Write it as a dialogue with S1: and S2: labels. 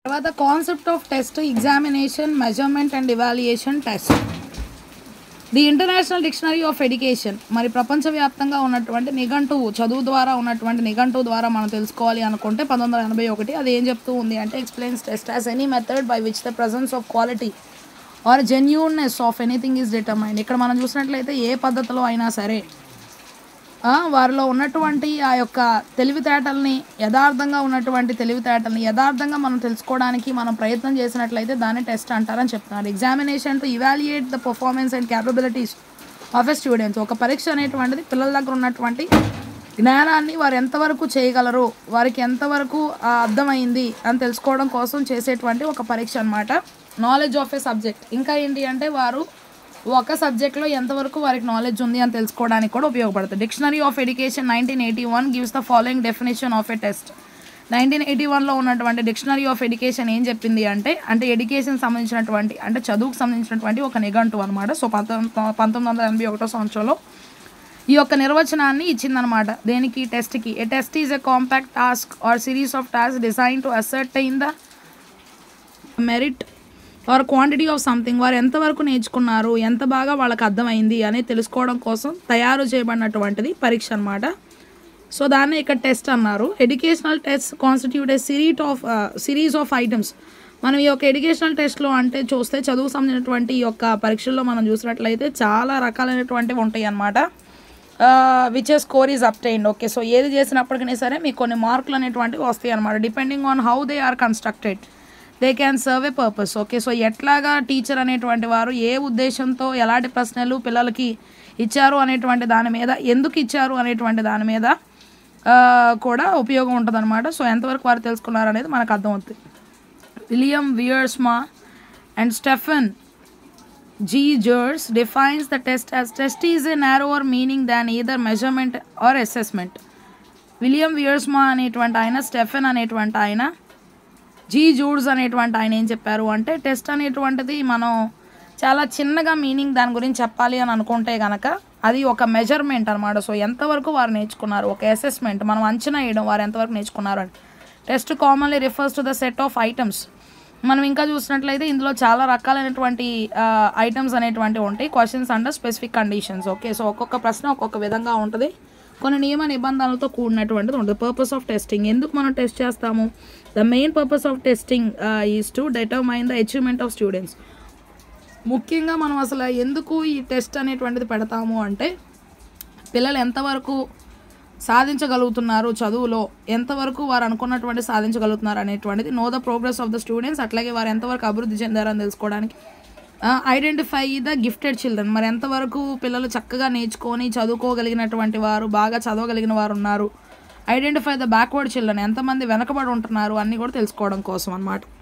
S1: తర్వాత concept of test, examination, measurement and evaluation test. The international dictionary of education, మరి ప్రపంచవ్యాప్తంగా ఉన్నటువంటి నిఘంటువు, చదువు ద్వారా ఉన్నటువంటి నిఘంటువు ద్వారా మనం తెలుసుకోవాలి అనుకుంటే 1981 అది ఏం చెప్తూ ఉంది అంటే explains test as any method by which the presence of quality or genuineness of anything is determined. ఇక్కడ మనం చూసినట్లయితే ఏ పద్ధతిలో అయినా సరే వారిలో ఉన్నటువంటి ఆ యొక్క తెలివితేటల్ని, యథార్థంగా ఉన్నటువంటి తెలివితేటల్ని యథార్థంగా మనం తెలుసుకోవడానికి మనం ప్రయత్నం చేసినట్లయితే దాన్ని టెస్ట్ అంటారని చెప్తున్నారు. Examination to evaluate the performance and capabilities of a students. ఒక పరీక్ష అనేటువంటిది పిల్లల దగ్గర ఉన్నటువంటి జ్ఞానాన్ని వారు ఎంతవరకు చేయగలరు, వారికి ఎంతవరకు అర్థమైంది అని తెలుసుకోవడం కోసం చేసేటువంటి ఒక పరీక్ష అనమాట. Knowledge of a subject. ఇంకా ఏంటి అంటే వారు ఒక సబ్జెక్ట్లో ఎంతవరకు వారికి నాలెడ్జ్ ఉంది అని తెలుసుకోవడానికి కూడా ఉపయోగపడుతుంది. Dictionary of education 1981 gives the following definition of a test. 1981లో ఉన్నటువంటి డిక్షనరీ ఆఫ్ ఎడ్యుకేషన్ ఏం చెప్పింది అంటే ఎడ్యుకేషన్ సంబంధించినటువంటి అంటే చదువుకు సంబంధించినటువంటి ఒక నిఘంటువు అనమాట. సో 1981 సంవత్సరంలో ఈ యొక్క నిర్వచనాన్ని ఇచ్చిందనమాట. దేనికి? టెస్ట్కి. A test is a compact task or series of task design to ascertain the merit or quantity of something. వారు ఎంతవరకు నేర్చుకున్నారు, ఎంత బాగా వాళ్ళకి అర్థమైంది అనేది తెలుసుకోవడం కోసం తయారు చేయబడినటువంటిది పరీక్ష అనమాట. సో దాన్ని ఇక్కడ టెస్ట్ అన్నారు. Educational test constitute a series of items. మనం ఈ యొక్క ఎడ్యుకేషనల్ టెస్ట్లో అంటే చూస్తే చదువుకు సంబంధించినటువంటి ఈ యొక్క పరీక్షల్లో మనం చూసినట్లయితే చాలా రకాలైనటువంటివి ఉంటాయి అన్నమాట. Which score is obtained. Okay, so ఏది చేసినప్పటికీ సరే మీకు కొన్ని మార్కులు అనేటువంటివి వస్తాయి అన్నమాట. Depending on how they are constructed they can serve a purpose. Okay, so ఎట్లాగా టీచర్ అనేటువంటి వారు ఏ ఉద్దేశంతో ఎలాంటి ప్రశ్నలు పిల్లలకి ఇచ్చారు అనేటువంటి దాని మీద, ఎందుకు ఇచ్చారు అనేటువంటి దాని మీద కూడా ఉపయోగం ఉంటుంది అనమాట. సో ఎంతవరకు వారు తెలుసుకున్నారు అనేది మనకు అర్థమవుతుంది. William Wiersma and Stephen G. Gers defines the test as test is a narrower meaning than either measurement or assessment. William Wiersma అనేటువంటి ఆయన, స్టెఫెన్ అనేటువంటి ఆయన, జీ జూడ్స్ అనేటువంటి ఆయన ఏం చెప్పారు అంటే టెస్ట్ అనేటువంటిది మనం చాలా చిన్నగా మీనింగ్ దాని గురించి చెప్పాలి అని అనుకుంటే కనుక అది ఒక మెజర్మెంట్ అనమాట. సో ఎంతవరకు వారు నేర్చుకున్నారు, ఒక అసెస్మెంట్, మనం అంచనా వేయడం వారు ఎంతవరకు నేర్చుకున్నారు అని. Test commonly refers to the set of items. మనం ఇంకా చూసినట్లయితే ఇందులో చాలా రకాలైనటువంటి ఐటమ్స్ అనేటువంటివి ఉంటాయి. Questions under specific conditions. Okay, so ఒక్కొక్క ప్రశ్న ఒక్కొక్క విధంగా ఉంటుంది, కొన్ని నియమ నిబంధనలతో కూడినటువంటిది ఉంటుంది. పర్పస్ ఆఫ్ టెస్టింగ్, ఎందుకు మనం టెస్ట్ చేస్తాము? The main purpose of testing is to determine the achievement of students. ముఖ్యంగా మనం అసలు ఎందుకు ఈ టెస్ట్ అనేటువంటిది పెడతాము అంటే పిల్లలు ఎంతవరకు సాధించగలుగుతున్నారు, చదువులో ఎంతవరకు వారు అనుకున్నటువంటి సాధించగలుగుతున్నారు అనేటువంటిది. Know the progress of the students, అట్లాగే వారు ఎంతవరకు అభివృద్ధి చెందారని తెలుసుకోవడానికి. ఐడెంటిఫై ద గిఫ్టెడ్ చిల్డ్రన్, మరి ఎంతవరకు పిల్లలు చక్కగా నేర్చుకొని చదువుకోగలిగినటువంటి వారు, బాగా చదవగలిగిన వారు ఉన్నారు. ఐడెంటిఫై ద బ్యాక్వర్డ్ చిల్డ్రన్, ఎంతమంది వెనకబడి ఉంటున్నారు అన్నీ కూడా తెలుసుకోవడం కోసం అన్నమాట.